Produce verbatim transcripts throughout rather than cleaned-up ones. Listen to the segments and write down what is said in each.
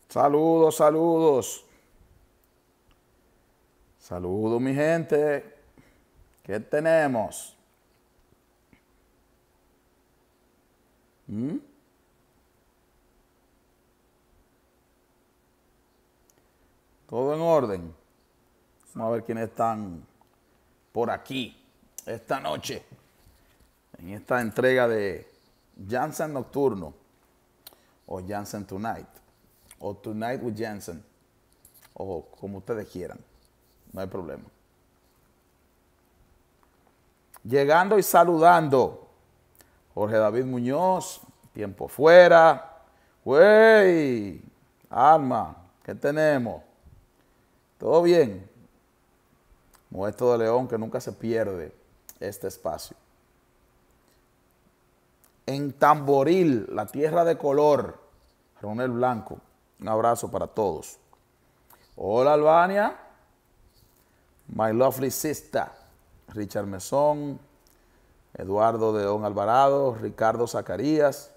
Saludos, saludos. Saludos, mi gente. ¿Qué tenemos? ¿Mm? Todo en orden. Vamos a ver quiénes están por aquí esta noche en esta entrega de Jansen Nocturno o Jansen Tonight o Tonight with Jansen o como ustedes quieran, no hay problema. Llegando y saludando, Jorge David Muñoz, tiempo fuera, güey, Alma, ¿qué tenemos? ¿Todo bien? Modesto de León, que nunca se pierde este espacio. En Tamboril, la tierra de color, Ronel Blanco, un abrazo para todos. Hola Albania, my lovely sister, Richard Mesón, Eduardo de Don Alvarado, Ricardo Zacarías.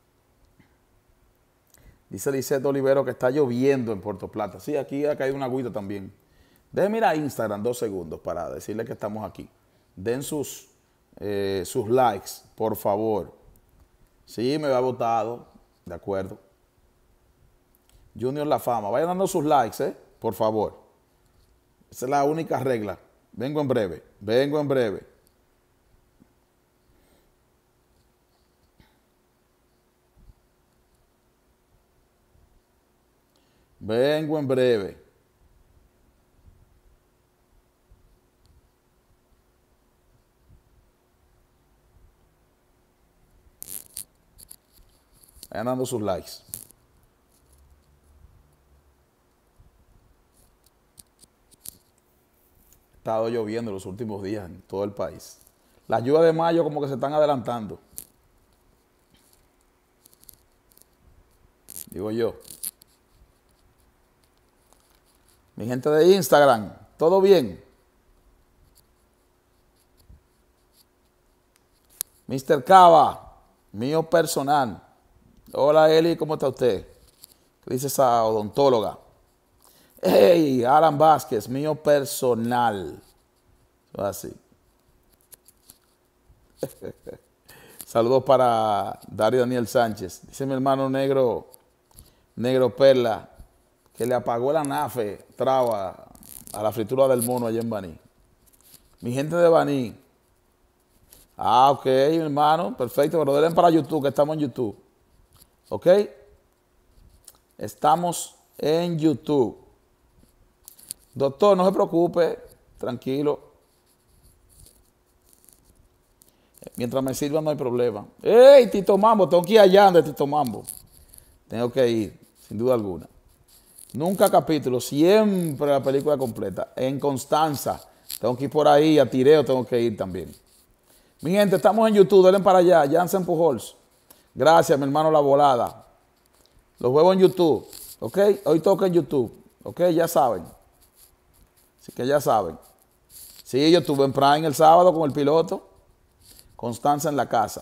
Dice Lisette Olivero que está lloviendo en Puerto Plata. Sí, aquí ha caído una agüita también. Déjenme ir a Instagram dos segundos para decirles que estamos aquí. Den sus, eh, sus likes, por favor. Sí, me había votado, de acuerdo. Junior La Fama, vayan dando sus likes, eh, por favor. Esa es la única regla. Vengo en breve, vengo en breve. Vengo en breve. Vayan dando sus likes. Ha estado lloviendo los últimos días en todo el país. Las lluvias de mayo como que se están adelantando. Digo yo. Mi gente de Instagram, ¿todo bien? mister Cava, mío personal. Hola Eli, ¿cómo está usted? ¿Qué dice esa odontóloga? Hey, Alan Vázquez, mío personal. Así. Saludos para Dario Daniel Sánchez. Dice mi hermano negro, negro Perla, que le apagó la nafe traba a la fritura del mono allá en Baní. Mi gente de Baní. Ah, ok, mi hermano, perfecto, pero denle para YouTube, que estamos en YouTube. ¿Ok? Estamos en YouTube. Doctor, no se preocupe, tranquilo. Mientras me sirvan no hay problema. ¡Ey, Tito Mambo! Tengo que ir allá de Tito Mambo. Tengo que ir, sin duda alguna. Nunca capítulo, siempre la película completa. En Constanza, tengo que ir por ahí, a Tireo tengo que ir también. Mi gente, estamos en YouTube, denle para allá, Jansen Pujols. Gracias, mi hermano La Volada. Los juegos en YouTube, ¿ok? Hoy toca en YouTube, ¿ok? Ya saben. Así que ya saben. Sí, yo estuve en Prime el sábado con el piloto. Constanza en la casa.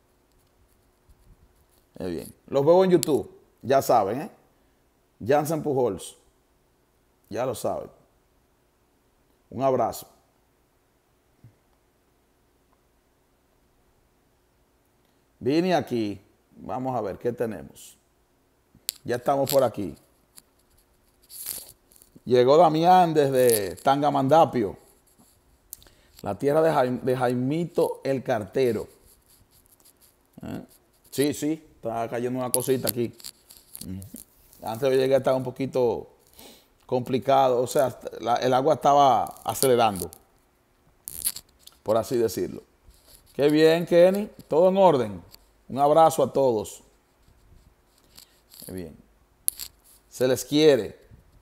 Muy bien. Los juegos en YouTube, ya saben, ¿eh? Jansen Pujols. Ya lo saben. Un abrazo. Vine aquí. Vamos a ver qué tenemos. Ya estamos por aquí. Llegó Damián desde Tangamandapio, la tierra de, Jaim, de Jaimito el Cartero. ¿Eh? Sí, sí, está cayendo una cosita aquí. Antes de llegar estaba un poquito complicado, o sea, la, el agua estaba acelerando, por así decirlo. Qué bien, Kenny, todo en orden. Un abrazo a todos. Qué bien. Se les quiere.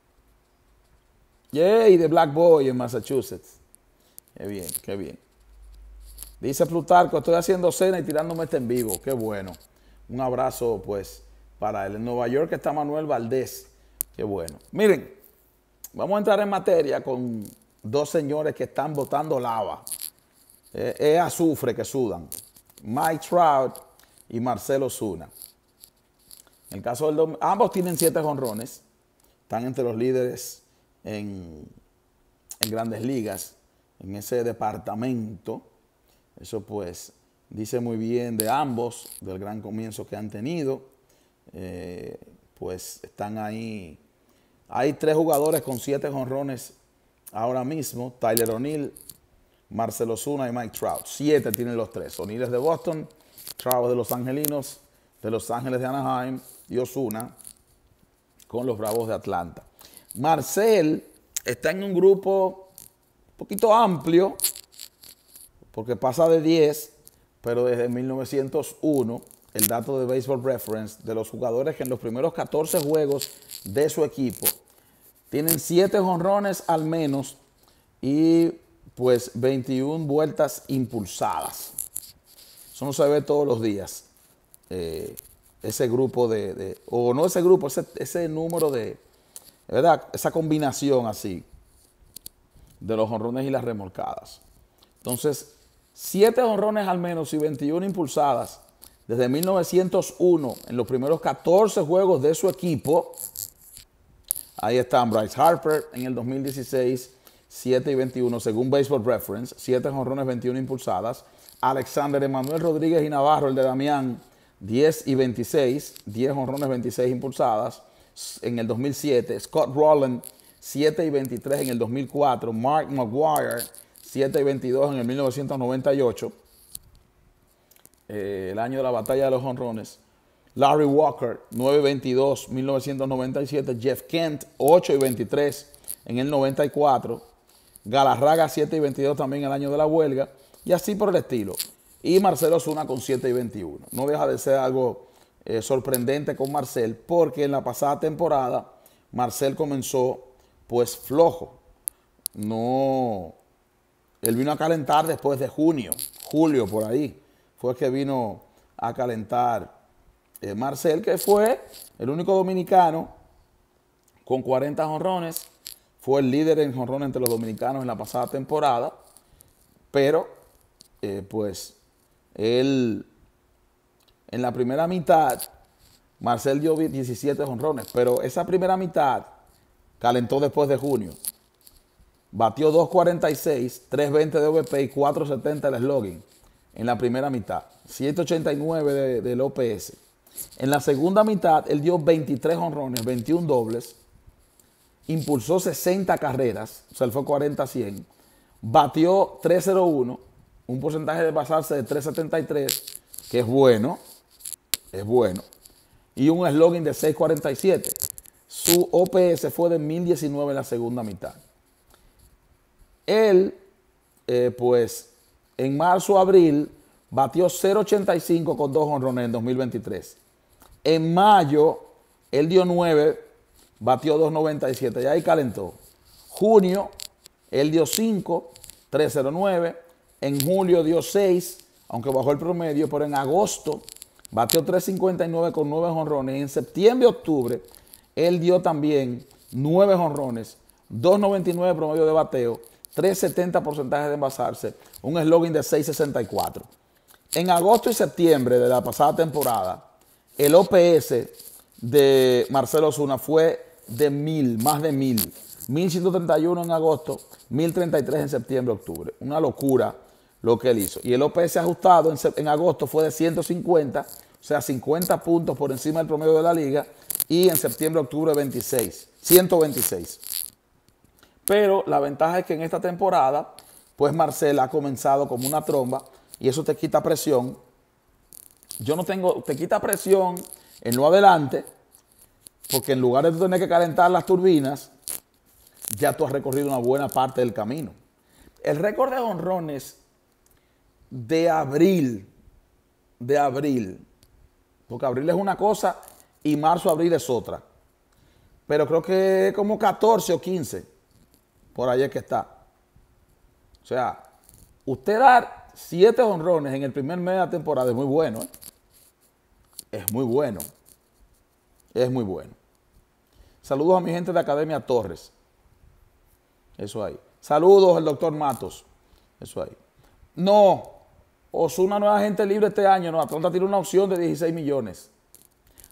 Yay, de Black Boy en Massachusetts. Qué bien, qué bien. Dice Plutarco, estoy haciendo cena y tirándome este en vivo. Qué bueno. Un abrazo, pues, para él. En Nueva York está Manuel Valdés. Qué bueno. Miren, vamos a entrar en materia con dos señores que están botando lava. Eh, es azufre que sudan. Mike Trout y Marcell Ozuna. En el caso del Dom- ambos tienen siete jonrones, están entre los líderes en, en Grandes Ligas, en ese departamento. Eso pues dice muy bien de ambos, del gran comienzo que han tenido. Eh, pues están ahí. Hay tres jugadores con siete jonrones ahora mismo: Tyler O'Neill, Marcell Ozuna y Mike Trout. Siete tienen los tres. O'Neill es de Boston, Trout es de Los Angelinos, de Los Ángeles de Anaheim, y Ozuna con los Bravos de Atlanta. Marcell está en un grupo un poquito amplio, porque pasa de diez, pero desde mil novecientos uno, el dato de Baseball Reference, de los jugadores que en los primeros catorce juegos de su equipo tienen siete jonrones al menos y pues veintiuna vueltas impulsadas. Eso no se ve todos los días. Eh, ese grupo de, de, o no ese grupo, ese, ese número de, ¿verdad? Esa combinación así de los jonrones y las remolcadas. Entonces, siete jonrones al menos y veintiuna impulsadas desde mil novecientos uno en los primeros catorce juegos de su equipo. Ahí están Bryce Harper en el dos mil dieciséis, siete y veintiuno según Baseball Reference, siete jonrones, veintiuna impulsadas. Alexander Emanuel Rodríguez y Navarro, el de Damián, diez y veintiséis, diez jonrones, veintiséis impulsadas en el dos mil siete. Scott Rowland, siete y veintitrés en el dos mil cuatro. Mark McGwire, siete y veintidós en el mil novecientos noventa y ocho, eh, el año de la batalla de los jonrones. Larry Walker, nueve y veintidós, mil novecientos noventa y siete. Jeff Kent, ocho y veintitrés en el noventa y cuatro. Galarraga, siete y veintidós también el año de la huelga. Y así por el estilo. Y Marcell Ozuna con siete y veintiuno. No deja de ser algo eh, sorprendente con Marcell, porque en la pasada temporada Marcell comenzó pues flojo. No, él vino a calentar después de junio, julio por ahí. Fue que vino a calentar eh, Marcell, que fue el único dominicano con cuarenta jonrones. Fue el líder en jonrones entre los dominicanos en la pasada temporada. Pero, eh, pues, él, en la primera mitad, Marcell dio diecisiete jonrones. Pero esa primera mitad calentó después de junio. Batió dos cuarenta y seis, tres veinte de O V P y cuatro setenta el slugging en la primera mitad. siete ochenta y nueve de, del O P S. En la segunda mitad, él dio veintitrés jonrones, veintiún dobles, impulsó sesenta carreras, o sea, él fue cuarenta a cien, batió tres cero uno, un porcentaje de basarse de tres setenta y tres, que es bueno, es bueno, y un slugging de seis cuarenta y siete. Su O P S fue de mil diecinueve en la segunda mitad. Él, eh, pues, en marzo-abril, batió cero ochenta y cinco con dos jonrones en dos mil veintitrés. En mayo, él dio nueve, batió dos noventa y siete, y ahí calentó. Junio, él dio cinco, tres cero nueve. En julio dio seis, aunque bajó el promedio, pero en agosto batió tres cincuenta y nueve con nueve jonrones. Y en septiembre y octubre, él dio también nueve jonrones, dos noventa y nueve promedio de bateo, tres setenta porcentaje de envasarse, un slugging de seis sesenta y cuatro. En agosto y septiembre de la pasada temporada, el O P S de Marcell Ozuna fue de mil, más de mil. mil ciento treinta y uno en agosto, mil treinta y tres en septiembre, octubre. Una locura lo que él hizo. Y el O P S ajustado en, en agosto fue de ciento cincuenta, o sea, cincuenta puntos por encima del promedio de la liga. Y en septiembre, octubre, veintiséis, ciento veintiséis. Pero la ventaja es que en esta temporada, pues Marcell ha comenzado como una tromba y eso te quita presión. Yo no tengo, te quita presión en lo adelante, porque en lugar de tú tener que calentar las turbinas, ya tú has recorrido una buena parte del camino. El récord de jonrones de abril, de abril, porque abril es una cosa y marzo, abril es otra. Pero creo que como catorce o quince, por ahí es que está. O sea, usted dar siete jonrones en el primer mes de la temporada es muy bueno, ¿eh? Es muy bueno. Es muy bueno. Saludos a mi gente de Academia Torres. Eso ahí. Saludos al doctor Matos. Eso ahí. No, Ozuna no es agente libre este año. No, Atlanta tiene una opción de dieciséis millones.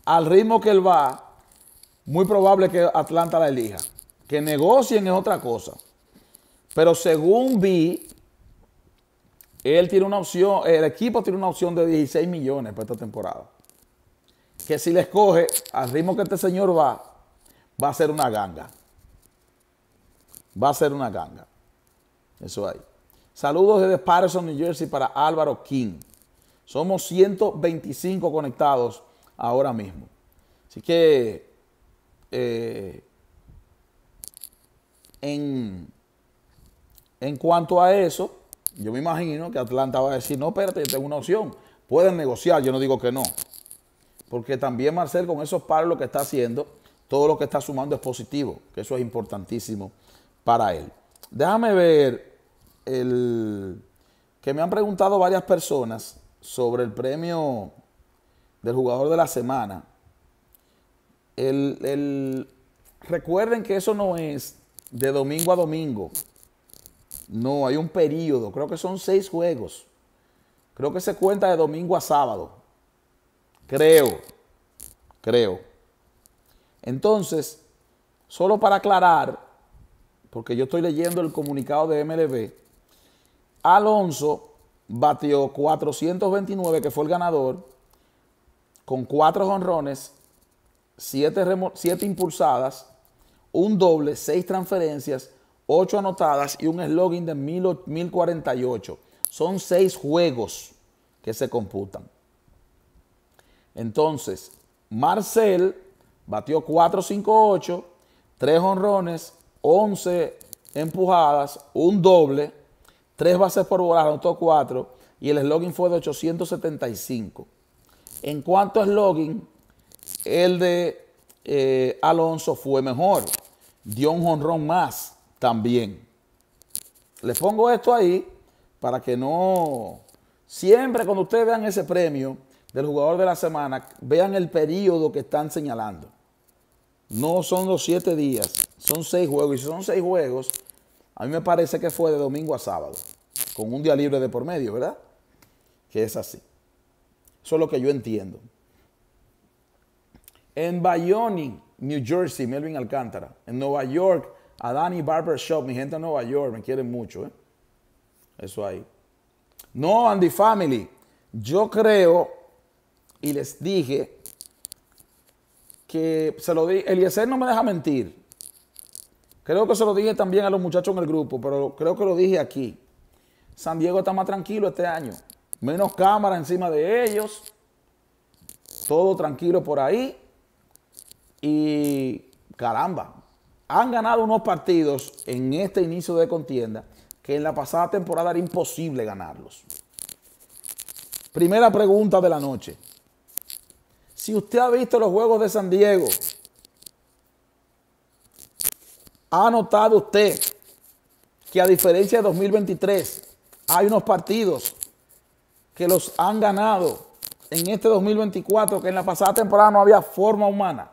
al ritmo que él va, muy probable que Atlanta la elija. Que negocien es otra cosa. Pero según vi, él tiene una opción, el equipo tiene una opción de dieciséis millones para esta temporada. Que si le escoge al ritmo que este señor va, va a ser una ganga. Va a ser una ganga. Eso ahí. Saludos desde Patterson, New Jersey para Álvaro King. Somos ciento veinticinco conectados ahora mismo. Así que eh, en, en cuanto a eso, yo me imagino que Atlanta va a decir, no, espérate, yo tengo una opción. Pueden negociar, yo no digo que no. Porque también Marcel con esos paros lo que está haciendo, todo lo que está sumando es positivo, que eso es importantísimo para él. Déjame ver, el, que me han preguntado varias personas sobre el premio del jugador de la semana. El, el, recuerden que eso no es de domingo a domingo. No, hay un periodo, creo que son seis juegos. Creo que se cuenta de domingo a sábado. Creo, creo. Entonces, solo para aclarar, porque yo estoy leyendo el comunicado de M L B, Alonso batió cuatrocientos veintinueve, que fue el ganador, con cuatro jonrones, siete, siete impulsadas, un doble, seis transferencias, ocho anotadas y un slugging de mil cuarenta y ocho. Son seis juegos que se computan. Entonces, Marcel batió cuatro cinco ocho, tres jonrones, once empujadas, un doble, tres bases por bolas, anotó cuatro y el slugging fue de ochocientos setenta y cinco. En cuanto a slugging, el de eh, Alonso fue mejor, dio un jonrón más también. Les pongo esto ahí para que no, siempre cuando ustedes vean ese premio del jugador de la semana, vean el periodo que están señalando. No son los siete días, son seis juegos. Y si son seis juegos, a mí me parece que fue de domingo a sábado, con un día libre de por medio, ¿verdad? Que es así. Eso es lo que yo entiendo. En Bayonne, New Jersey, Melvin Alcántara. En Nueva York, a Danny Barber Shop. Mi gente en Nueva York, me quieren mucho, ¿eh? Eso ahí. No, Andy Family. Yo creo, y les dije, que se lo dije, Eliezer no me deja mentir. Creo que se lo dije también a los muchachos en el grupo, pero creo que lo dije aquí. San Diego está más tranquilo este año. Menos cámara encima de ellos. Todo tranquilo por ahí. Y caramba, han ganado unos partidos en este inicio de contienda que en la pasada temporada era imposible ganarlos. Primera pregunta de la noche. Si usted ha visto los juegos de San Diego, ¿ha notado usted que a diferencia de dos mil veintitrés hay unos partidos que los han ganado en este dos mil veinticuatro que en la pasada temporada no había forma humana?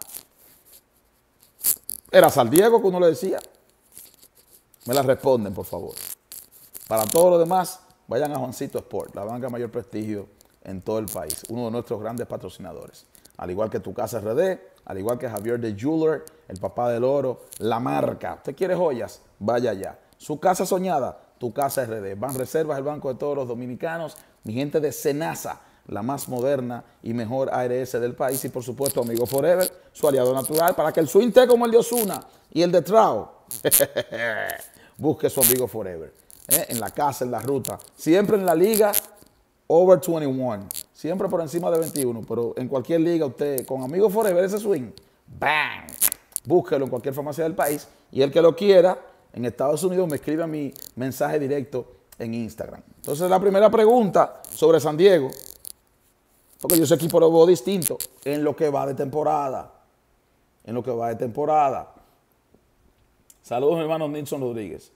Era San Diego que uno le decía. Me la responden, por favor. Para todo lo demás, vayan a Juancito Sport, la banca de mayor prestigio en todo el país. Uno de nuestros grandes patrocinadores. Al igual que Tu Casa R D, al igual que Javier de Jeweler, el papá del oro, la marca. ¿Usted quiere joyas? Vaya allá. Su casa soñada, Tu Casa R D. Banreservas, el banco de todos los dominicanos. Mi gente de Senasa, la más moderna y mejor A R S del país. Y por supuesto, Amigo Forever, su aliado natural, para que el swing esté como el de Ozuna y el de Trao. Busque su Amigo Forever. ¿Eh? En la casa, en la ruta. Siempre en la liga, over veintiuno. Siempre por encima de veintiuno. Pero en cualquier liga, usted, con Amigo Forever, ese swing, ¡bam! Búsquelo en cualquier farmacia del país. Y el que lo quiera, en Estados Unidos, me escribe a mi mensaje directo en Instagram. Entonces, la primera pregunta sobre San Diego, porque yo ese equipo lo veo distinto en lo que va de temporada. En lo que va de temporada. Saludos, mi hermano Nilson Rodríguez.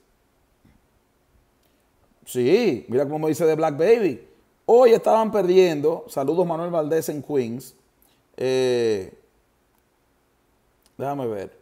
Sí, mira cómo me dice de Black Baby. Hoy estaban perdiendo. Saludos, Manuel Valdés en Queens. Eh, déjame ver.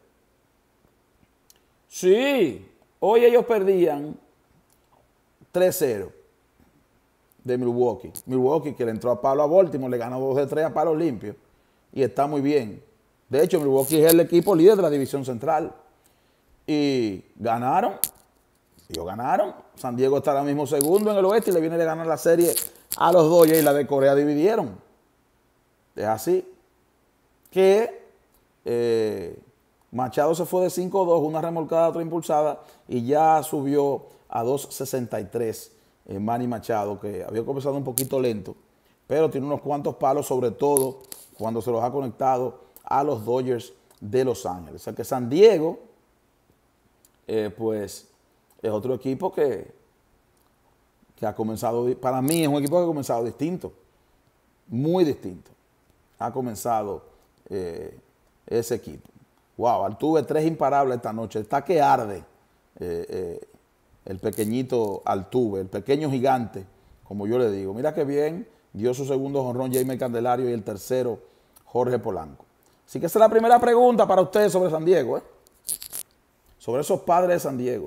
Sí, hoy ellos perdían tres cero de Milwaukee. Milwaukee que le entró a palo a Baltimore, le ganó dos de tres a palos limpios. y está muy bien. De hecho, Milwaukee es el equipo líder de la división central. Y ganaron. Ellos ganaron. San Diego está ahora mismo segundo en el oeste y le viene de ganar la serie a los Dodgers y la de Corea dividieron. Es así. Que eh, Machado se fue de cinco dos, una remolcada, otra impulsada, y ya subió a dos sesenta y tres eh, Manny Machado, que había comenzado un poquito lento, pero tiene unos cuantos palos, sobre todo cuando se los ha conectado a los Dodgers de Los Ángeles. O sea que San Diego, eh, pues, es otro equipo que, que ha comenzado, para mí es un equipo que ha comenzado distinto, muy distinto. Ha comenzado eh, ese equipo. Wow, Altuve tres imparables esta noche, está que arde eh, eh, el pequeñito Altuve, el pequeño gigante, como yo le digo. Mira qué bien dio su segundo jonrón Jaime Candelario y el tercero Jorge Polanco. Así que esa es la primera pregunta para ustedes sobre San Diego, ¿eh? Sobre esos padres de San Diego.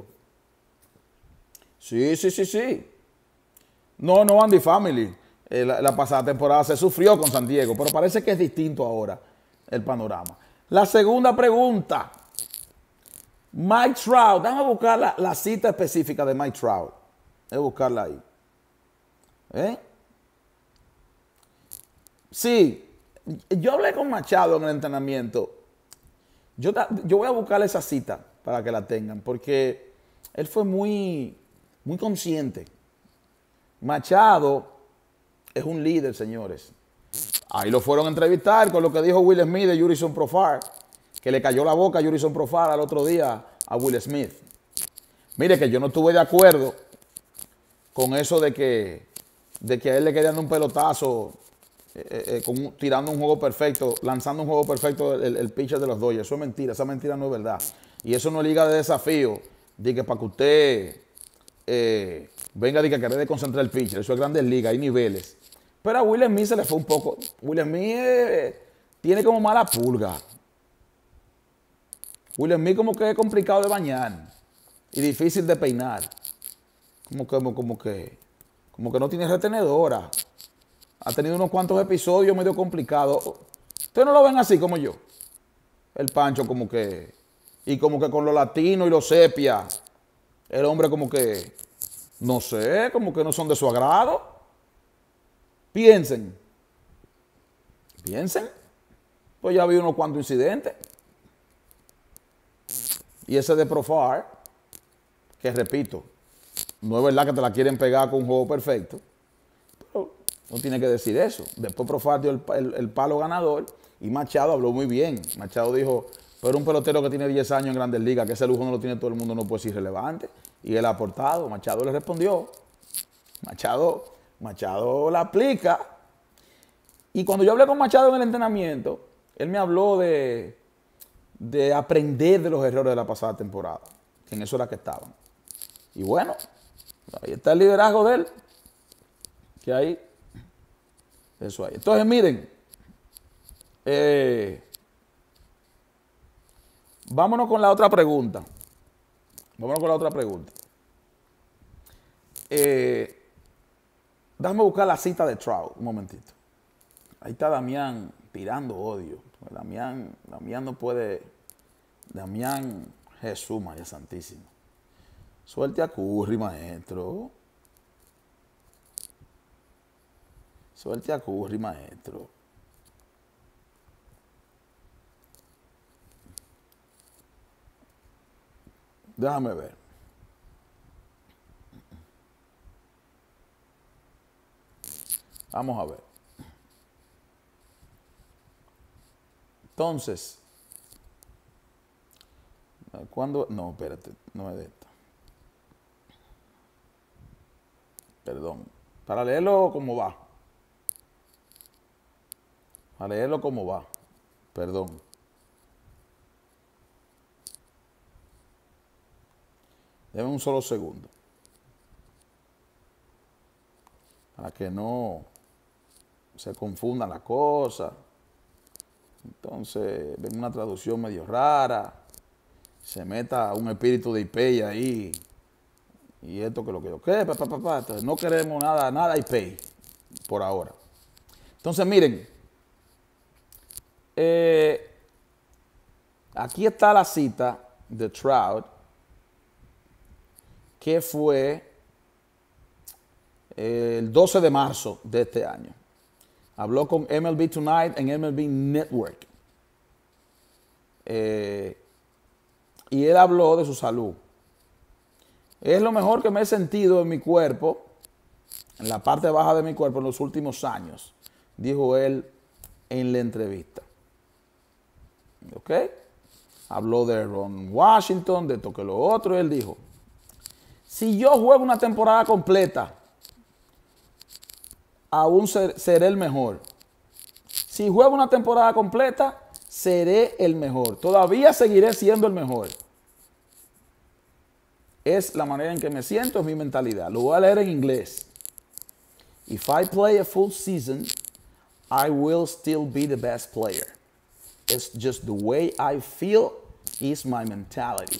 Sí, sí, sí, sí. No, no, Andy Family. Eh, la, la pasada temporada se sufrió con San Diego, pero parece que es distinto ahora el panorama. La segunda pregunta. Mike Trout. Déjame buscar la, la cita específica de Mike Trout. Voy a buscarla ahí. ¿Eh? Sí. Yo hablé con Machado en el entrenamiento. Yo, yo voy a buscar esa cita para que la tengan, porque él fue muy, muy consciente. Machado es un líder, señores. Ahí lo fueron a entrevistar con lo que dijo Will Smith de Jurickson Profar, que le cayó la boca a Jurickson Profar al otro día a Will Smith. Mire que yo no estuve de acuerdo con eso de que, de que a él le querían un pelotazo, eh, eh, con, tirando un juego perfecto, lanzando un juego perfecto el, el pitcher de los Dodgers. Eso es mentira, esa mentira no es verdad. Y eso no es liga de desafío, de que para que usted eh, venga de que querer desconcentrar el pitcher. Eso es grandes ligas, hay niveles. Pero a Will Smith se le fue un poco. Will Smith eh, tiene como mala pulga. Will Smith como que es complicado de bañar y difícil de peinar. Como que, como, como que, como que no tiene retenedora. Ha tenido unos cuantos episodios medio complicados. Ustedes no lo ven así como yo. El Pancho como que, y como que con los latinos y los sepia, el hombre como que, no sé, como que no son de su agrado. Piensen, piensen, pues ya vi unos cuantos incidentes. Y ese de Profar, que repito, no es verdad que te la quieren pegar con un juego perfecto, pero no tiene que decir eso. Después Profar dio el, el, el palo ganador y Machado habló muy bien. Machado dijo, pero un pelotero que tiene diez años en Grandes Ligas, que ese lujo no lo tiene todo el mundo, no puede ser irrelevante. Y él ha aportado. Machado le respondió. Machado, Machado la aplica. Y cuando yo hablé con Machado en el entrenamiento, él me habló de, de aprender de los errores de la pasada temporada, que en eso era que estaban. Y bueno, ahí está el liderazgo de él, que ahí, eso ahí. Entonces miren, eh, vámonos con la otra pregunta. Vámonos con la otra pregunta. Eh, déjame buscar la cita de Trout, un momentito. Ahí está Damián tirando odio. Damián, Damián no puede. Damián, Jesús, María Santísima. Suelte a Curry, maestro. Suelte a Curry, maestro. Déjame ver. Vamos a ver. Entonces, ¿cuándo? No, espérate, no es de esta. Perdón. Para leerlo como va. Para leerlo como va. Perdón. Deme un solo segundo. Para que no se confundan las cosas. Entonces, ven una traducción medio rara. Se meta un espíritu de I P E I ahí. Y esto que lo que yo ¿qué? Pa, pa, pa, pa. Entonces, no queremos nada, nada I P E I por ahora. Entonces, miren. Eh, aquí está la cita de Trout, que fue el doce de marzo de este año. Habló con M L B Tonight en M L B Network. Eh, y él habló de su salud. Es lo mejor que me he sentido en mi cuerpo, en la parte baja de mi cuerpo en los últimos años, dijo él en la entrevista. ¿Ok? Habló de Ron Washington, de esto que lo otro. Él dijo, si yo juego una temporada completa, aún ser, seré el mejor. Si juego una temporada completa, seré el mejor. Todavía seguiré siendo el mejor. Es la manera en que me siento, es mi mentalidad. Lo voy a leer en inglés. If I play a full season, I will still be the best player. It's just the way I feel is my mentality.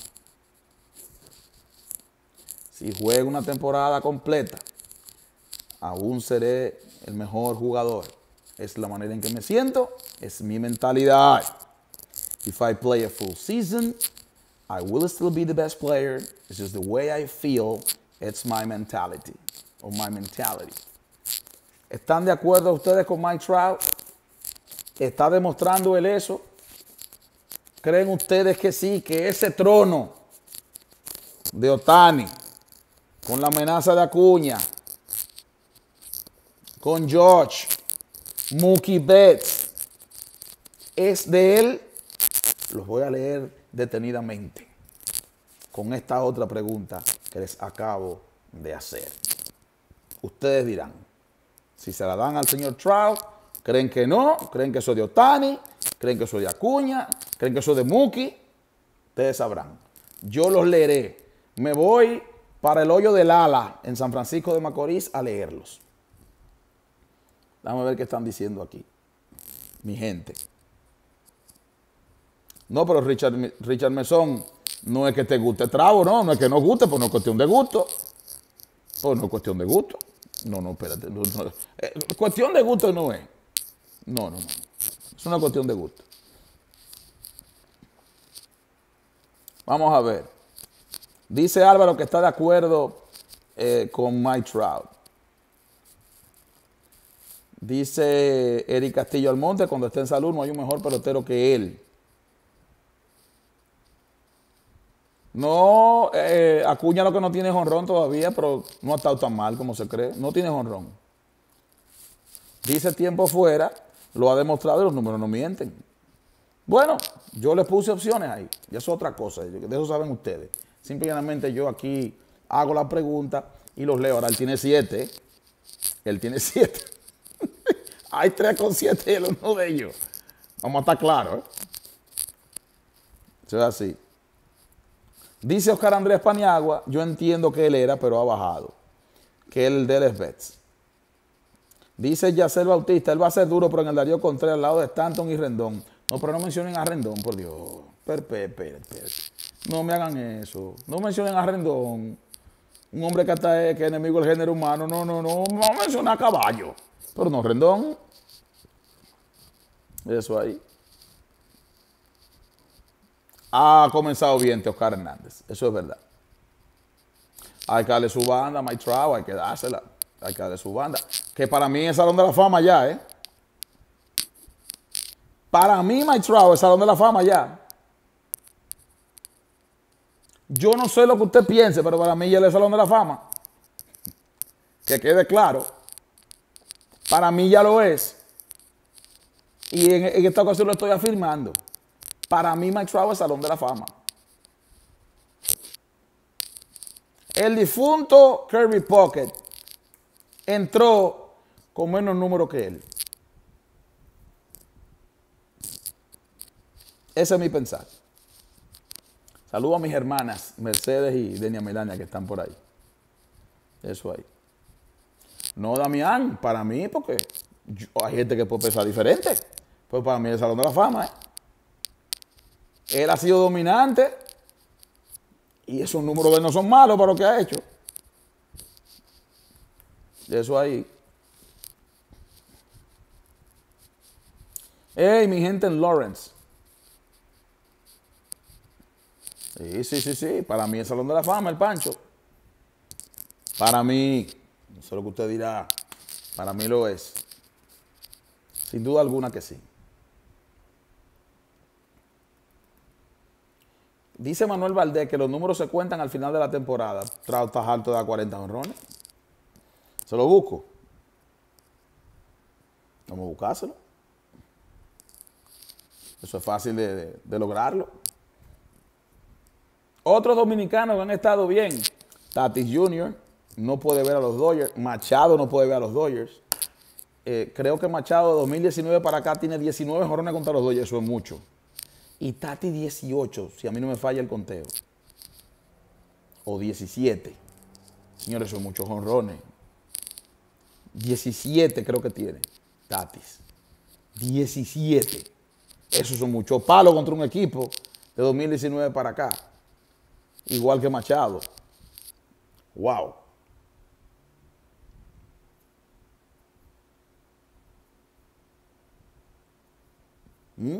Si juego una temporada completa, aún seré el mejor jugador. Es la manera en que me siento, es mi mentalidad. If I play a full season, I will still be the best player. It's just the way I feel, it's my mentality, or my mentality. ¿Están de acuerdo ustedes con Mike Trout? ¿Está demostrando él eso? ¿Creen ustedes que sí, que ese trono de Ohtani, con la amenaza de Acuña, con George, Mookie Betts, es de él? Los voy a leer detenidamente con esta otra pregunta que les acabo de hacer. Ustedes dirán, si se la dan al señor Trout, ¿creen que no? ¿Creen que soy de Ohtani? ¿Creen que soy de Acuña? ¿Creen que soy de Mookie? Ustedes sabrán. Yo los leeré. Me voy para el hoyo del ala en San Francisco de Macorís a leerlos. Vamos a ver qué están diciendo aquí, mi gente. No, pero Richard, Richard Mesón, no es que te guste trago, no, no es que no guste, pues no es cuestión de gusto. Pues no es cuestión de gusto. No, no, espérate. No, no. Eh, cuestión de gusto no es. No, no, no. Es una cuestión de gusto. Vamos a ver. Dice Álvaro que está de acuerdo eh, con Mike Trout. Dice Eric Castillo Almonte, cuando esté en salud no hay un mejor pelotero que él. No, eh, Acuña lo que no tiene jonrón todavía, pero no ha estado tan mal como se cree. No tiene jonrón. Dice tiempo fuera, lo ha demostrado y los números no mienten. Bueno, yo les puse opciones ahí. Y eso es otra cosa, de eso saben ustedes. Simplemente yo aquí hago la pregunta y los leo. Ahora él tiene siete. ¿eh? Él tiene siete. Hay tres con siete y él uno de ellos. Vamos a estar claros. ¿eh? Eso es así. Dice Oscar Andrés Paniagua, yo entiendo que él era, pero ha bajado. Que el de él es Betts. Dice Yacel Bautista, él va a ser duro, pero en el Darío Contreras al lado de Stanton y Rendón. No, pero no mencionen a Rendón, por Dios. Perpe, perpe, perpe. No me hagan eso. No mencionen a Rendón. Un hombre que hasta es, que es enemigo del género humano. No, no, no. No mencionen a Caballo. Pero no, Rendón. Eso ahí. Ha comenzado bien Oscar Hernández. Eso es verdad. Hay que darle su banda a Mike Trout, hay que dársela. Hay que darle su banda. Que para mí es Salón de la Fama ya, ¿eh? Para mí Mike Trout es Salón de la Fama ya. Yo no sé lo que usted piense, pero para mí ya es el Salón de la Fama. Que quede claro. Para mí ya lo es. Y en, en esta ocasión lo estoy afirmando. Para mí Mike Trout es Salón de la Fama. El difunto Kirby Puckett entró con menos número que él. Ese es mi pensar. Saludo a mis hermanas Mercedes y Denia Melania que están por ahí. Eso ahí. No, Damián, para mí, porque yo, hay gente que puede pensar diferente. Pero para mí es el Salón de la Fama, ¿eh? Él ha sido dominante y esos números de él no son malos para lo que ha hecho. Eso ahí. Hey, mi gente en Lawrence. Sí, sí, sí, sí. Para mí es Salón de la Fama, el Pancho. Para mí, no sé lo que usted dirá, para mí lo es. Sin duda alguna que sí. Dice Manuel Valdés que los números se cuentan al final de la temporada. Estás alto de cuarenta honrones. Se lo busco. Vamos a buscárselo. Eso es fácil de, de, de lograrlo. Otros dominicanos que han estado bien. Tatis junior no puede ver a los Dodgers. Machado no puede ver a los Dodgers. Eh, creo que Machado de dos mil diecinueve para acá tiene diecinueve jonrones contra los Dodgers. Eso es mucho. Y Tati dieciocho, si a mí no me falla el conteo. O diecisiete. Señores, son muchos jonrones. diecisiete creo que tiene Tatis. diecisiete. Esos son muchos palos contra un equipo de dos mil diecinueve para acá. Igual que Machado. Wow. ¿Mm?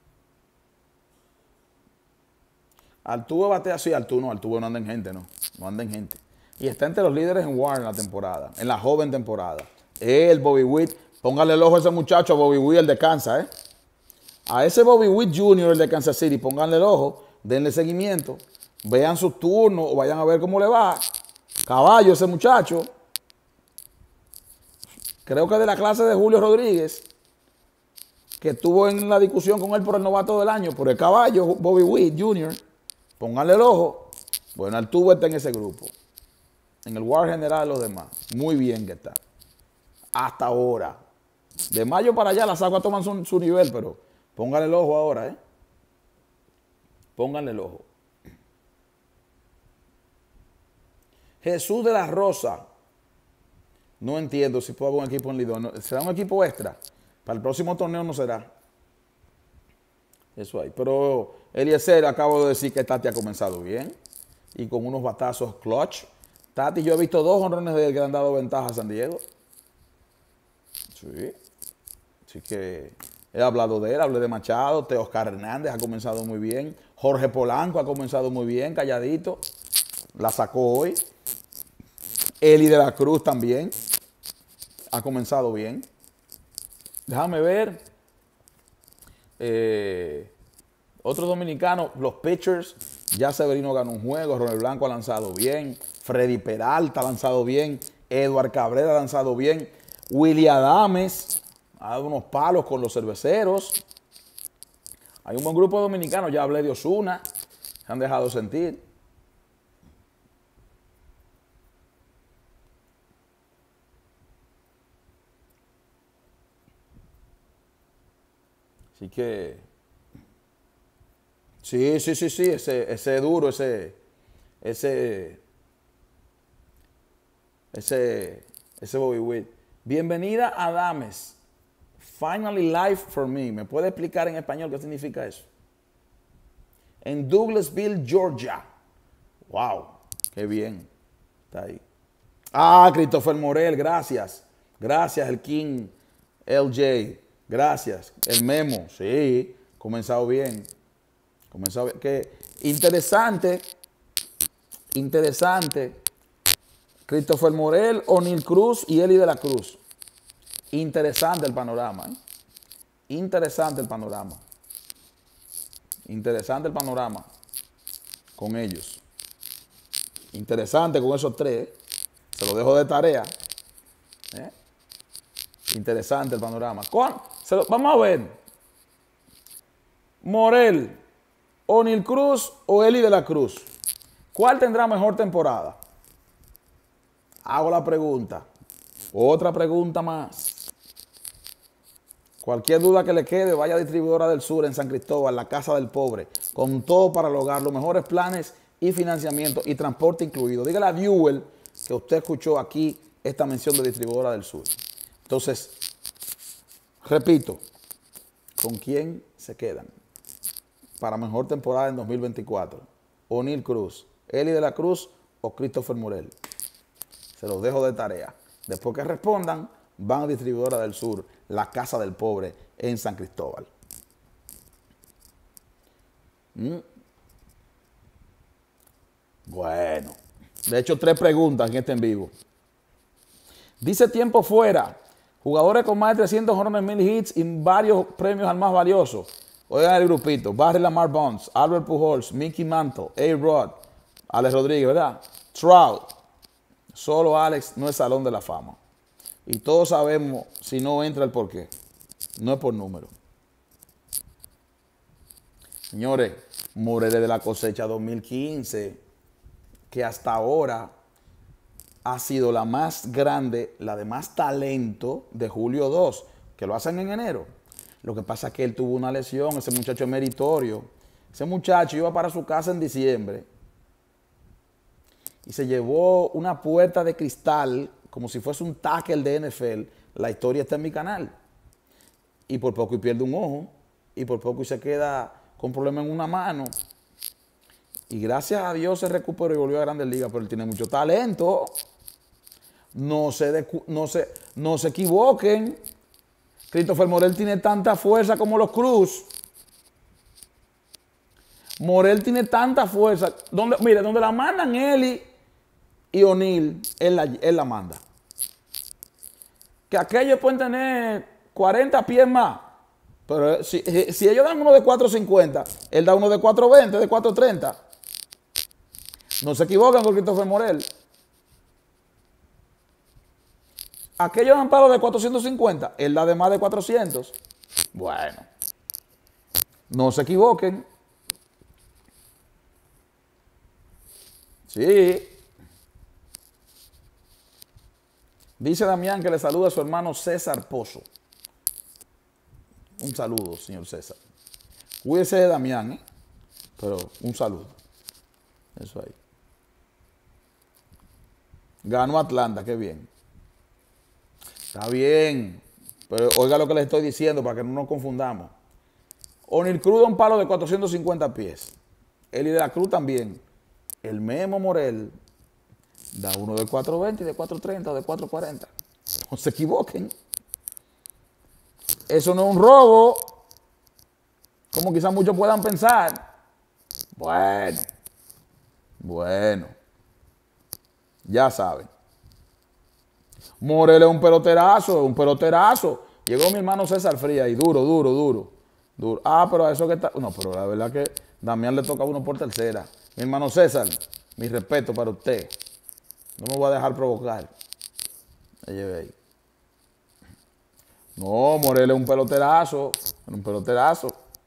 Altuve batea, sí, Altuve no, Altuve no anda en gente, no. No anda en gente. Y está entre los líderes en W A R en la temporada, en la joven temporada. El Bobby Witt, póngale el ojo a ese muchacho, a Bobby Witt, el de Kansas, ¿eh? A ese Bobby Witt junior, el de Kansas City, pónganle el ojo, denle seguimiento, vean sus turnos o vayan a ver cómo le va. Caballo ese muchacho. Creo que de la clase de Julio Rodríguez, que estuvo en la discusión con él por el novato del año, por el caballo, Bobby Witt junior Pónganle el ojo. Bueno, Altuve está en ese grupo. En el W A R general los demás. Muy bien que está. Hasta ahora. De mayo para allá las aguas toman su, su nivel, pero pónganle el ojo ahora, ¿eh? Pónganle el ojo. Jesús de la Rosa. No entiendo si puede haber un equipo en Lidón. ¿Será un equipo extra? Para el próximo torneo no será. Eso hay. Pero Eliezer, acabo de decir que Tati ha comenzado bien. Y con unos batazos clutch. Tati, yo he visto dos honrones de él que le han dado ventaja a San Diego. Sí. Así que he hablado de él, hablé de Machado. Teoscar Hernández ha comenzado muy bien. Jorge Polanco ha comenzado muy bien, calladito. La sacó hoy. Eli de la Cruz también ha comenzado bien. Déjame ver. Eh, otros dominicanos, los pitchers. Ya Severino ganó un juego. Ronald Blanco ha lanzado bien. Freddy Peralta ha lanzado bien. Edward Cabrera ha lanzado bien. Willy Adames ha dado unos palos con los cerveceros. Hay un buen grupo de dominicanos. Ya hablé de Osuna. Se han dejado sentir. Así que, sí, sí, sí, sí, ese, ese duro, ese, ese, ese, ese Bobby Witt. Bienvenida a Adames. Finally life for me. ¿Me puede explicar en español qué significa eso? En Douglasville, Georgia. Wow, qué bien. Está ahí. Ah, Christopher Morel, gracias. Gracias, el King L J. Gracias. El Memo, sí, comenzado bien. Comenzado bien. Que interesante, interesante. Christopher Morel, O'Neill Cruz y Eli de la Cruz. Interesante el panorama. ¿eh? Interesante el panorama. Interesante el panorama con ellos. Interesante con esos tres. ¿eh? Se lo dejo de tarea. ¿eh? Interesante el panorama. Lo, vamos a ver. Morel, O'Neill Cruz o Eli de la Cruz. ¿Cuál tendrá mejor temporada? Hago la pregunta. Otra pregunta más. Cualquier duda que le quede, vaya a Distribuidora del Sur en San Cristóbal, la Casa del Pobre, con todo para lograr los mejores planes y financiamiento y transporte incluido. Dígale a Viewer que usted escuchó aquí esta mención de Distribuidora del Sur. Entonces, repito, ¿con quién se quedan para mejor temporada en dos mil veinticuatro? O'Neill Cruz, Eli de la Cruz o Christopher Morel. Se los dejo de tarea. Después que respondan, van a Distribuidora del Sur, la casa del pobre en San Cristóbal. ¿Mm? Bueno, de hecho tres preguntas en este en vivo. Dice tiempo fuera, jugadores con más de trescientos jonrones, mil hits y varios premios al más valioso. Oigan el grupito, Barry Lamar Bonds, Albert Pujols, Mickey Mantle, A-Rod, Alex Rodríguez, ¿verdad? Trout. Solo Alex no es Salón de la Fama. Y todos sabemos, si no entra, el por qué. No es por número. Señores, Morel de la cosecha dos mil quince, que hasta ahora ha sido la más grande, la de más talento de julio dos, que lo hacen en enero. Lo que pasa es que él tuvo una lesión, ese muchacho es meritorio. Ese muchacho iba para su casa en diciembre y se llevó una puerta de cristal como si fuese un tackle de N F L. La historia está en mi canal. Y por poco y pierde un ojo, y por poco y se queda con problemas en una mano. Y gracias a Dios se recuperó y volvió a Grandes Ligas, pero él tiene mucho talento. No se, no se, no se equivoquen. Christopher Morel tiene tanta fuerza como los Cruz. Morel tiene tanta fuerza. Donde, mire, donde la mandan Eli y O'Neill, él la, él la manda. Que aquellos pueden tener cuarenta pies más. Pero si, si ellos dan uno de cuatro cincuenta, él da uno de cuatro veinte, de cuatro treinta. No se equivocan con Christopher Morel. Aquellos dan palo de cuatrocientos cincuenta, él da de más de cuatrocientos. Bueno, no se equivoquen. Sí. Dice Damián que le saluda a su hermano César Pozo. Un saludo, señor César. Cuídese de Damián, ¿eh? Pero un saludo. Eso ahí. Ganó Atlanta, qué bien. Está bien, pero oiga lo que les estoy diciendo para que no nos confundamos. O'Neill Cruz da un palo de cuatrocientos cincuenta pies. Eli de la Cruz también. El Memo Morel da uno de cuatro veinte, de cuatro treinta o de cuatro cuarenta. No se equivoquen. Eso no es un robo, como quizás muchos puedan pensar. Bueno, bueno, ya saben. Morel es un peloterazo, un peloterazo. Llegó mi hermano César Frías y duro, duro, duro, duro. Ah, pero a eso que está... No, pero la verdad que Damián le toca a uno por tercera. Mi hermano César, mi respeto para usted. No me voy a dejar provocar. Me lleve ahí. No, Morel es un peloterazo, un peloterazo.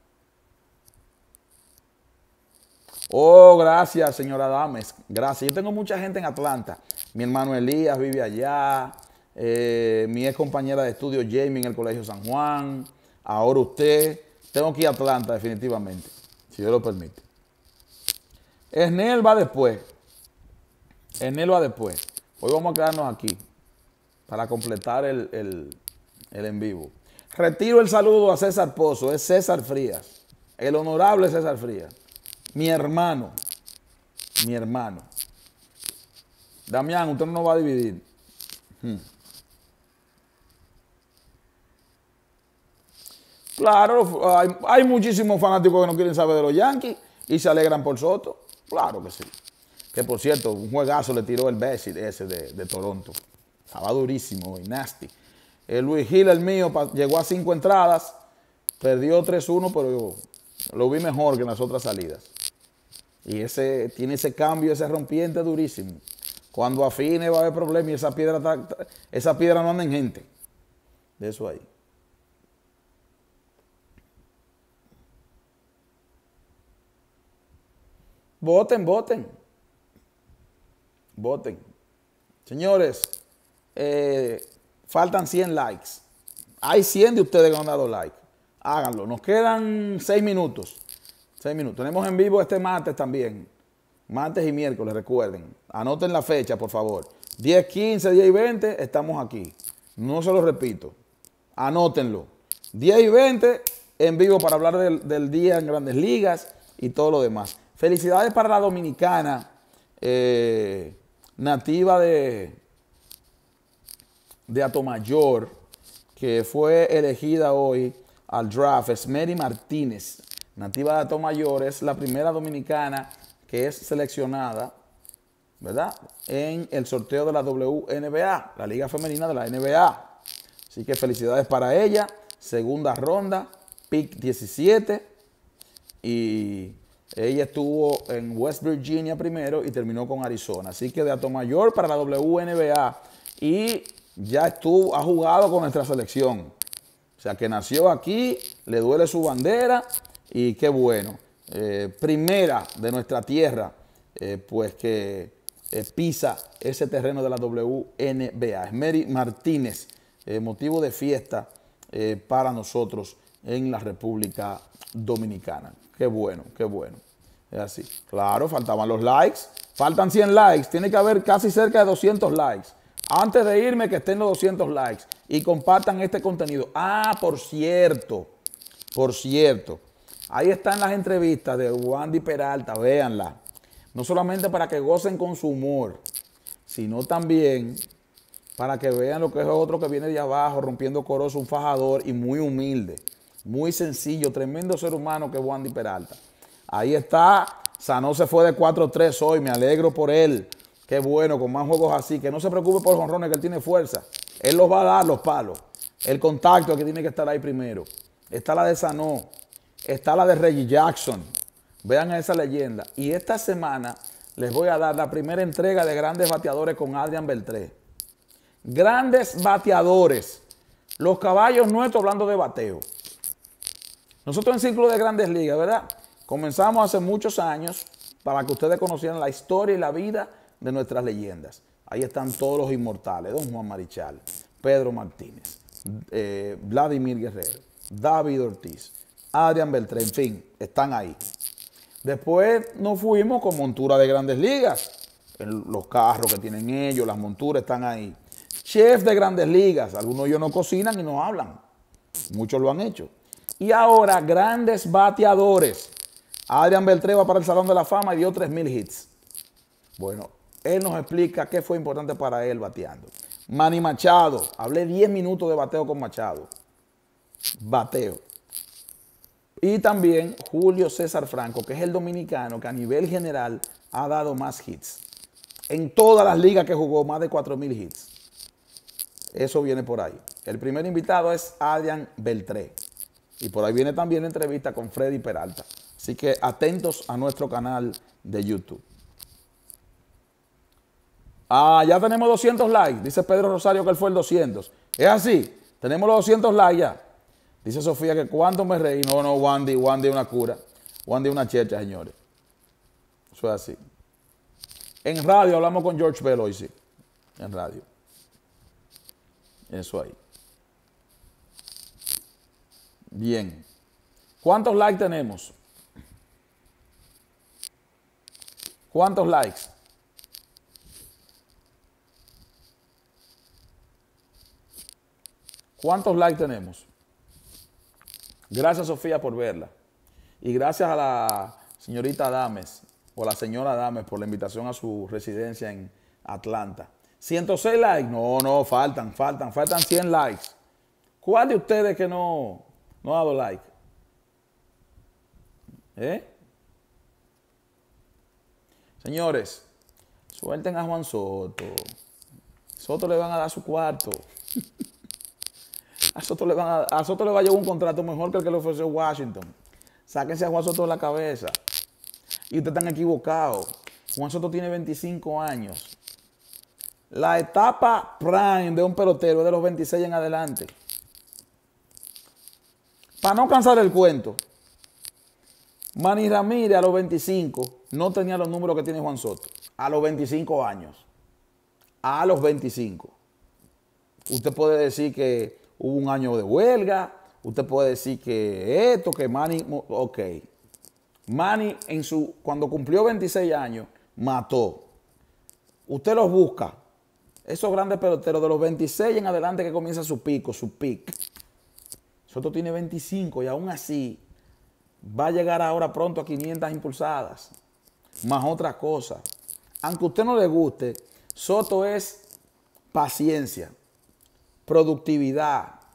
Oh, gracias, señora Dames. Gracias. Yo tengo mucha gente en Atlanta. Mi hermano Elías vive allá. Eh, mi ex compañera de estudio Jamie en el Colegio San Juan. Ahora usted. Tengo que ir a Atlanta definitivamente, si Dios lo permite. Esnel va después. Esnel va después. Hoy vamos a quedarnos aquí para completar el, el, el en vivo. Retiro el saludo a César Pozo. Es César Frías. El honorable César Frías. Mi hermano, mi hermano. Damián, usted no nos va a dividir. Hmm. Claro, hay, hay muchísimos fanáticos que no quieren saber de los Yankees y se alegran por Soto. Claro que sí. Que por cierto, un juegazo le tiró el Bassett ese de, de Toronto. Estaba durísimo y nasty. El Luis Gil, el mío, llegó a cinco entradas, perdió tres uno, pero yo lo vi mejor que en las otras salidas. Y ese tiene ese cambio, ese rompiente durísimo. Cuando afine va a haber problemas y esa piedra, esa piedra no anda en gente. De eso ahí. Voten, voten. Voten. Señores, eh, faltan cien likes. Hay cien de ustedes que no han dado like. Háganlo. Nos quedan seis minutos. Seis minutos. Tenemos en vivo este martes también. Martes y miércoles, recuerden. Anoten la fecha, por favor. diez, quince, diez y veinte, estamos aquí. No se lo repito. Anótenlo. diez y veinte en vivo para hablar del, del día en Grandes Ligas y todo lo demás. Felicidades para la dominicana eh, nativa de, de Atomayor, que fue elegida hoy al draft, Esmeri Martínez, nativa de Atomayor, es la primera dominicana que es seleccionada, ¿verdad?, en el sorteo de la W N B A, la Liga Femenina de la N B A. Así que felicidades para ella. Segunda ronda, pick diecisiete. Y ella estuvo en West Virginia primero y terminó con Arizona. Así que de Atomayor para la W N B A. Y ya estuvo, ha jugado con nuestra selección. O sea, que nació aquí, le duele su bandera y qué bueno. Eh, primera de nuestra tierra, eh, pues que eh, pisa ese terreno de la W N B A. Esmeri Martínez, eh, motivo de fiesta eh, para nosotros en la República Dominicana. Qué bueno, qué bueno. Es así. Claro, faltaban los likes. Faltan cien likes. Tiene que haber casi cerca de doscientos likes. Antes de irme, que estén los doscientos likes. Y compartan este contenido. Ah, por cierto. Por cierto. Ahí están las entrevistas de Wandy Peralta. Véanla. No solamente para que gocen con su humor, sino también para que vean lo que es otro que viene de abajo, rompiendo corozo, un fajador y muy humilde. Muy sencillo, tremendo ser humano que es Wandy Peralta. Ahí está, Sanó se fue de cuatro tres hoy, me alegro por él. Qué bueno, con más juegos así. Que no se preocupe por jonrones, que él tiene fuerza. Él los va a dar, los palos. El contacto es que tiene que estar ahí primero. Está la de Sanó, está la de Reggie Jackson. Vean esa leyenda. Y esta semana les voy a dar la primera entrega de Grandes Bateadores con Adrián Beltré. Grandes Bateadores. Los caballos nuestros hablando de bateo. Nosotros en Círculo de Grandes Ligas, ¿verdad? Comenzamos hace muchos años para que ustedes conocieran la historia y la vida de nuestras leyendas. Ahí están todos los inmortales. Don Juan Marichal, Pedro Martínez, eh, Vladimir Guerrero, David Ortiz, Adrián Beltré, en fin, están ahí. Después nos fuimos con montura de Grandes Ligas. Los carros que tienen ellos, las monturas están ahí. Chef de Grandes Ligas. Algunos de ellos no cocinan y no hablan. Muchos lo han hecho. Y ahora, grandes bateadores. Adrián Beltré va para el Salón de la Fama y dio tres mil hits. Bueno, él nos explica qué fue importante para él bateando. Manny Machado. Hablé diez minutos de bateo con Machado. Bateo. Y también Julio César Franco, que es el dominicano que a nivel general ha dado más hits. En todas las ligas que jugó, más de cuatro mil hits. Eso viene por ahí. El primer invitado es Adrián Beltré. Y por ahí viene también la entrevista con Freddy Peralta. Así que atentos a nuestro canal de YouTube. Ah, ya tenemos doscientos likes. Dice Pedro Rosario que él fue el doscientos. Es así. Tenemos los doscientos likes ya. Dice Sofía que cuánto me reí. No, no, Wandy, Wandy es una cura. Wandy es una checha, señores. Eso es así. En radio hablamos con George Bell hoy, sí. En radio. Eso ahí. Bien. ¿Cuántos likes tenemos? ¿Cuántos likes? ¿Cuántos likes tenemos? Gracias, Sofía, por verla. Y gracias a la señorita Adames, o la señora Adames, por la invitación a su residencia en Atlanta. ciento seis likes. No, no, faltan, faltan, faltan cien likes. ¿Cuál de ustedes que no, no ha dado like? ¿Eh? Señores, suelten a Juan Soto. Soto le van a dar su cuarto. A Soto le, van a, a Soto le va a llevar un contrato mejor que el que le ofreció Washington. Sáquense a Juan Soto de la cabeza. Y ustedes están equivocados. Juan Soto tiene veinticinco años. La etapa prime de un pelotero es de los veintiséis en adelante. Para no cansar el cuento, Manny Ramírez a los veinticinco no tenía los números que tiene Juan Soto. A los veinticinco años. A los veinticinco. Usted puede decir que hubo un año de huelga. Usted puede decir que esto, que Manny... Ok. Manny, en su, cuando cumplió veintiséis años, mató. Usted los busca. Esos grandes peloteros de los veintiséis en adelante que comienza su pico, su pick. Soto tiene veinticinco y aún así va a llegar ahora pronto a quinientas impulsadas. Más otra cosa. Aunque a usted no le guste, Soto es paciencia, productividad,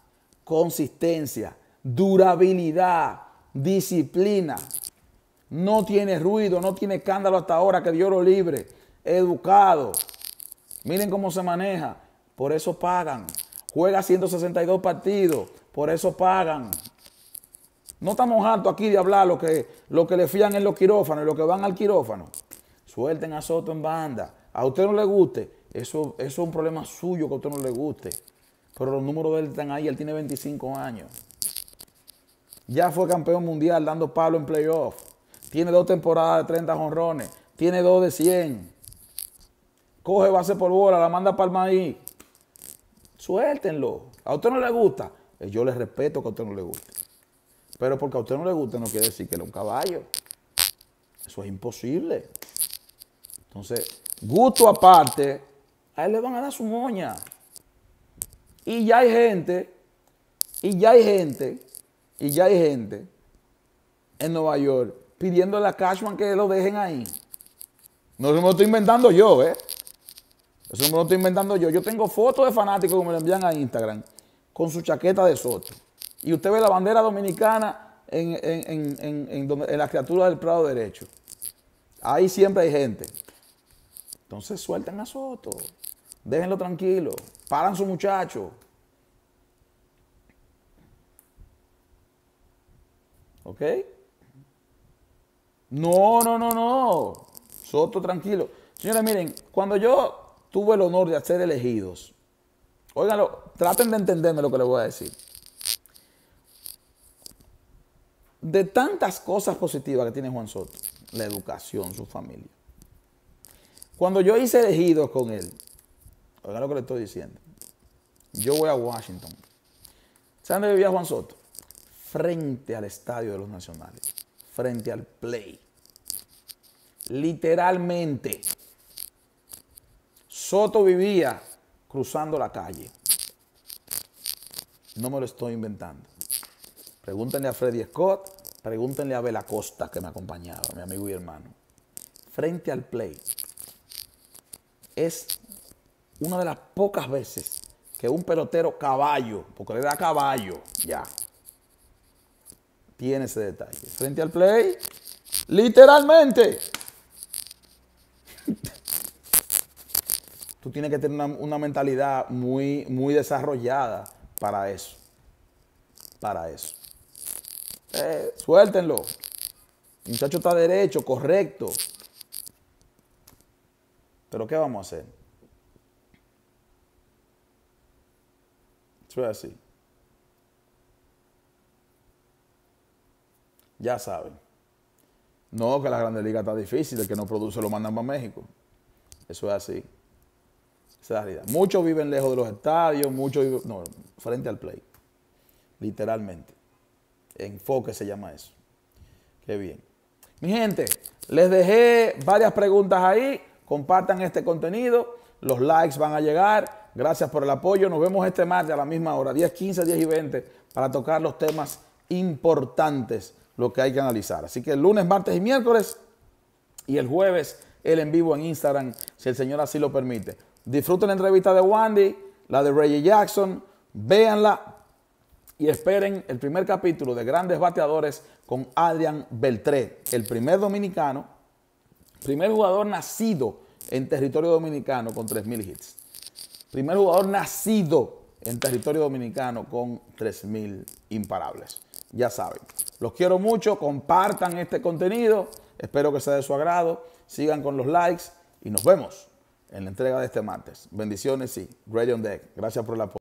consistencia, durabilidad, disciplina. No tiene ruido, no tiene escándalo hasta ahora, que Dios lo libre. Educado. Miren cómo se maneja. Por eso pagan. Juega ciento sesenta y dos partidos. Por eso pagan. No estamos hartos aquí de hablar lo que, lo que le fían en los quirófanos y los que van al quirófano. Suelten a Soto en banda. A usted no le guste. Eso, eso es un problema suyo que a usted no le guste. Pero los números de él están ahí. Él tiene veinticinco años. Ya fue campeón mundial dando palo en playoff. Tiene dos temporadas de treinta jonrones. Tiene dos de cien. Coge base por bola, la manda para el maíz. Suéltenlo. A usted no le gusta. Yo le respeto que a usted no le guste. Pero porque a usted no le gusta no quiere decir que él es un caballo. Eso es imposible. Entonces, gusto aparte, a él le van a dar su moña. Y ya hay gente, y ya hay gente, y ya hay gente en Nueva York pidiéndole a Cashman que lo dejen ahí. No me lo estoy inventando yo, ¿eh? Eso no me lo estoy inventando yo. Yo tengo fotos de fanáticos que me lo envían a Instagram con su chaqueta de Soto. Y usted ve la bandera dominicana en, en, en, en, en, donde, en la criatura del Prado Derecho. Ahí siempre hay gente. Entonces suelten a Soto. Déjenlo tranquilo. Paran su muchacho. ¿Ok? No, no, no, no. Soto tranquilo. Señores, miren, cuando yo tuve el honor de ser elegidos, óiganlo, traten de entenderme lo que les voy a decir. De tantas cosas positivas que tiene Juan Soto, la educación, su familia. Cuando yo hice elegidos con él, oigan lo que le estoy diciendo. Yo voy a Washington. ¿Saben dónde vivía Juan Soto? Frente al Estadio de los Nacionales. Frente al Play. Literalmente. Soto vivía cruzando la calle. No me lo estoy inventando. Pregúntenle a Freddy Scott, pregúntenle a Abel Acosta, que me acompañaba, mi amigo y hermano. Frente al Play. Es una de las pocas veces que un pelotero caballo, porque le da caballo, ya, tiene ese detalle. Frente al Play, literalmente. Tú tienes que tener una, una mentalidad muy, muy desarrollada para eso. Para eso. Eh, suéltenlo. El muchacho está derecho, correcto. Pero ¿qué vamos a hacer? Eso es así. Ya saben. No, que la Grande Liga está difícil, el que no produce lo mandan para México. Eso es así. Esa es la realidad. Muchos viven lejos de los estadios, muchos viven, no, frente al Play. Literalmente. Enfoque se llama eso. Qué bien. Mi gente, les dejé varias preguntas ahí. Compartan este contenido. Los likes van a llegar. Gracias por el apoyo. Nos vemos este martes a la misma hora, diez, quince, diez y veinte, para tocar los temas importantes, lo que hay que analizar. Así que el lunes, martes y miércoles, y el jueves el en vivo en Instagram, si el Señor así lo permite. Disfruten la entrevista de Wandy, la de Reggie Jackson, véanla y esperen el primer capítulo de Grandes Bateadores con Adrián Beltré, el primer dominicano, primer jugador nacido en territorio dominicano con tres mil hits. Primer jugador nacido en territorio dominicano con tres mil imparables. Ya saben, los quiero mucho, compartan este contenido, espero que sea de su agrado, sigan con los likes y nos vemos en la entrega de este martes. Bendiciones y Ready on Deck. Gracias por el apoyo.